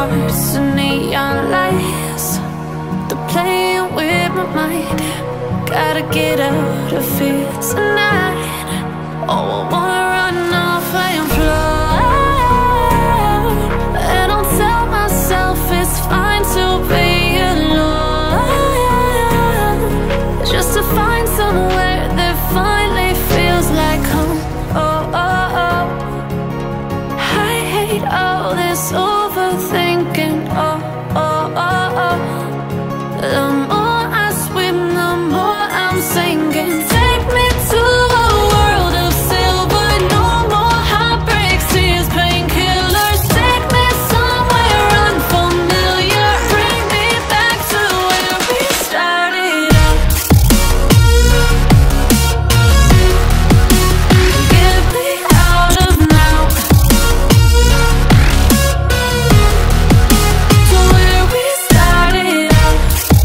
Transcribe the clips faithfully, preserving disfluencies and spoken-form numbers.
hearts and neon lights. They're playing with my mind. Gotta get out of here tonight. Oh, I wanna run off and fly. And I'll tell myself it's fine to be alone, just to find somewhere that finally feels like home. Oh, oh, oh. I hate all this overthinking. Oh, oh, oh, oh. The more I swim, the more I'm sinking. Take me to a world of silver. No more heartbreaks, tears, painkillers. Take me somewhere unfamiliar. Bring me back to where we started out. Get me out of now, to where we started out.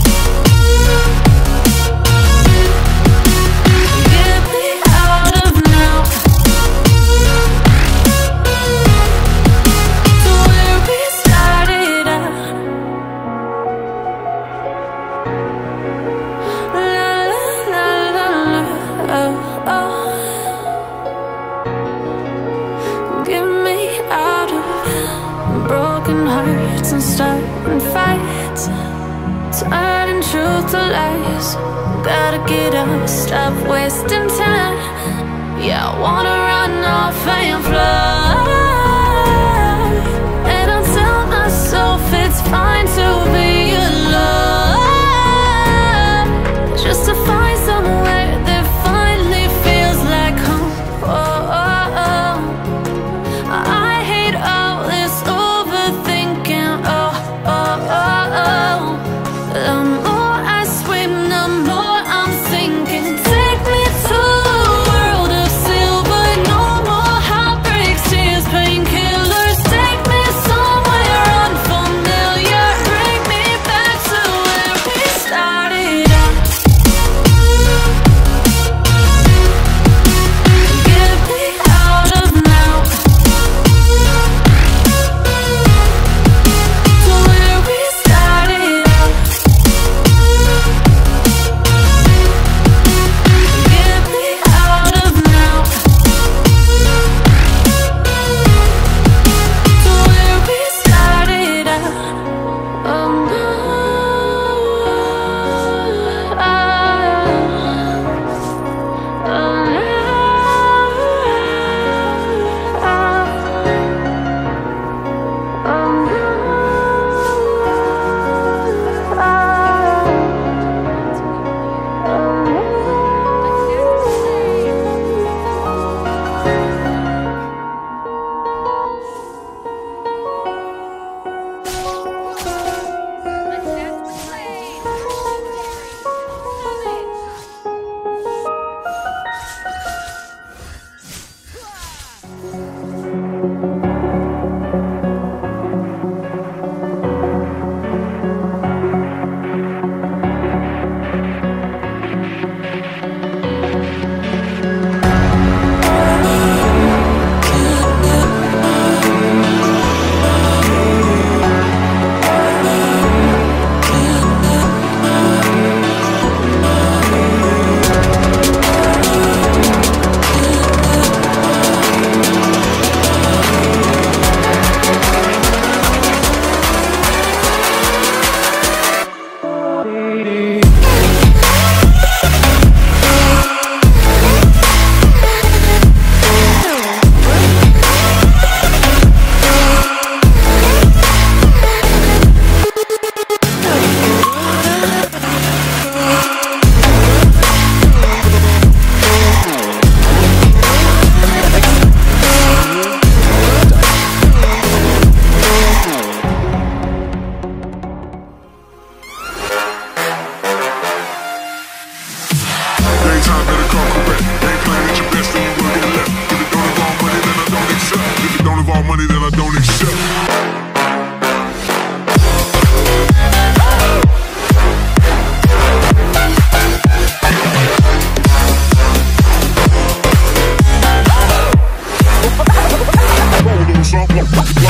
Get me out of now, to where we started out. La la la la la, oh, oh. Get me out of broken hearts and starting fights, turning truth to lies. Gotta get up, stop wasting time. Yeah, I wanna run off and fly. And I'll tell myself it's fine to be alone, just to find somewhere that finally feels like home. Oh, oh, oh. I hate all this overthinking. Oh, oh, oh, oh. The more I swim, the more I'm sinking. Take me to a world of silver. No more heartbreaks, tears, painkillers. Take me somewhere unfamiliar. Bring me back to where we started out. Get me out of now, to where we started out. Get me out of now, to where we started out. Oh no, oh, Time better come correct. Ain't playing at your best, then you will get left. If it don't involve money, then I don't accept. If it don't involve money, then I don't accept. Roll those up.